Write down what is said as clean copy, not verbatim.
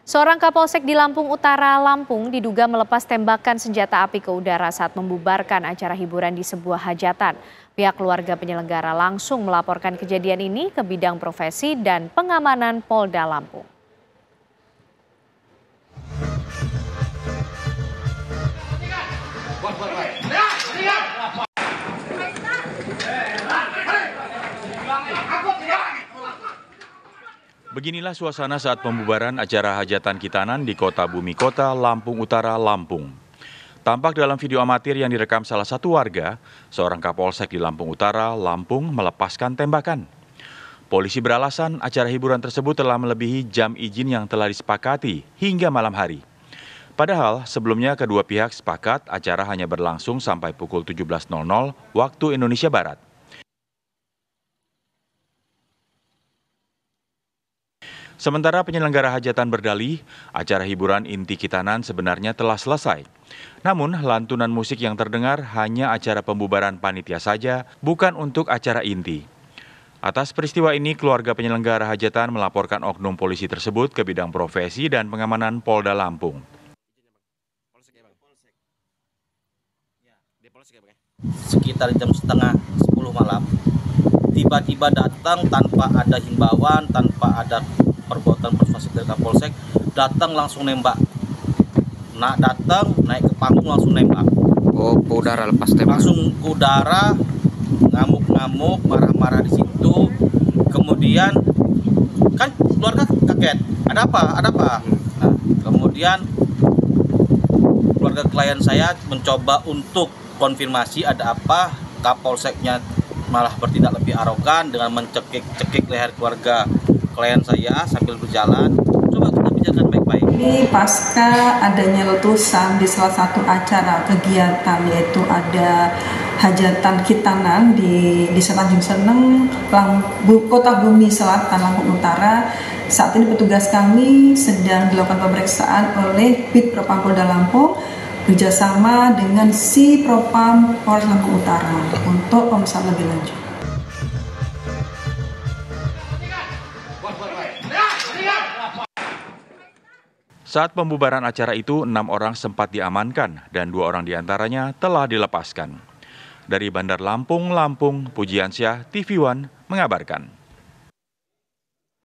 Seorang Kapolsek di Lampung Utara, Lampung diduga melepas tembakan senjata api ke udara saat membubarkan acara hiburan di sebuah hajatan. Pihak keluarga penyelenggara langsung melaporkan kejadian ini ke bidang profesi dan pengamanan Polda Lampung. Beginilah suasana saat pembubaran acara hajatan Kitanan di Kota Bumi Kota, Lampung Utara, Lampung. Tampak dalam video amatir yang direkam salah satu warga, seorang Kapolsek di Lampung Utara, Lampung melepaskan tembakan. Polisi beralasan acara hiburan tersebut telah melebihi jam izin yang telah disepakati hingga malam hari. Padahal sebelumnya kedua pihak sepakat acara hanya berlangsung sampai pukul 17.00 waktu Indonesia Barat. Sementara penyelenggara hajatan berdalih, acara hiburan inti Kitanan sebenarnya telah selesai. Namun, lantunan musik yang terdengar hanya acara pembubaran panitia saja, bukan untuk acara inti. Atas peristiwa ini, keluarga penyelenggara hajatan melaporkan oknum polisi tersebut ke bidang profesi dan pengamanan Polda Lampung. Sekitar jam setengah 10 malam, tiba-tiba datang tanpa ada himbauan, tanpa ada perbuatan persuasif dari Kapolsek, datang langsung nembak. Datang, naik ke panggung langsung nembak. Oh, ke udara lepas tembak. Langsung ke udara, ngamuk-ngamuk, marah-marah di situ. Kemudian kan keluarga kaget. Ada apa? Ada apa? Nah, kemudian keluarga klien saya mencoba untuk konfirmasi ada apa. Kapolseknya malah bertindak lebih arogan dengan mencekik leher keluarga klien saya sambil berjalan. Coba kita bicarakan baik-baik. Ini pasca adanya letusan di salah satu acara kegiatan, yaitu ada hajatan Kitanan di Desa Tanjung Seneng, Kota Bumi Selatan, Lampung Utara. Saat ini petugas kami sedang dilakukan pemeriksaan oleh Bid Propam Polda Lampung bekerjasama dengan Si Propam Polres Lampung Utara untuk pemeriksaan lebih lanjut. Saat pembubaran acara itu, 6 orang sempat diamankan dan 2 orang diantaranya telah dilepaskan. Dari Bandar Lampung, Pujiansyah, TV One mengabarkan.